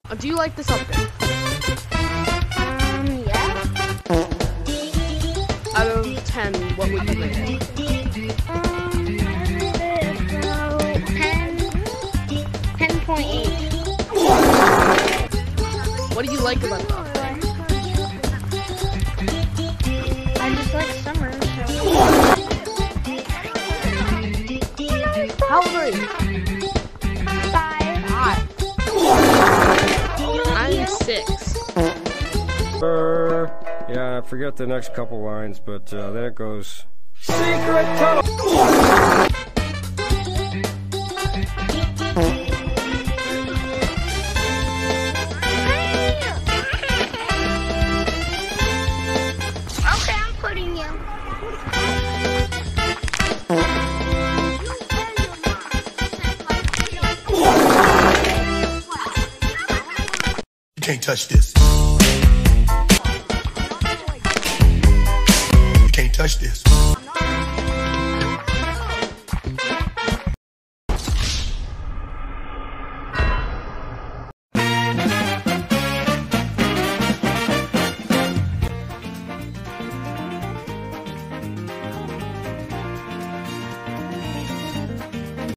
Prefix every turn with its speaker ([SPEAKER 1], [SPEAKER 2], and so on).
[SPEAKER 1] Do you like this update?
[SPEAKER 2] Yeah.
[SPEAKER 1] Out of 10, what would you rate it?
[SPEAKER 2] 10.8.
[SPEAKER 1] What do you like about the update?
[SPEAKER 2] I just like summer, so.
[SPEAKER 1] How old are you?
[SPEAKER 2] 5.
[SPEAKER 1] 5. I'm 6.
[SPEAKER 3] Yeah, I forget the next couple lines, but then it goes, secret tunnel!
[SPEAKER 2] Okay, I'm putting you.
[SPEAKER 4] You can't touch this.